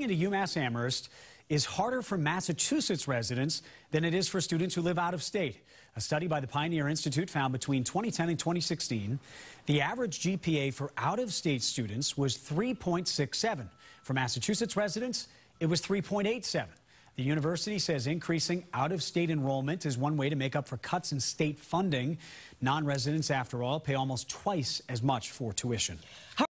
Into UMass Amherst is harder for Massachusetts residents than it is for students who live out of state. A study by the Pioneer Institute found between 2010 and 2016, the average GPA for out-of-state students was 3.67. For Massachusetts residents, it was 3.87. The university says increasing out-of-state enrollment is one way to make up for cuts in state funding. Non-residents, after all, pay almost twice as much for tuition.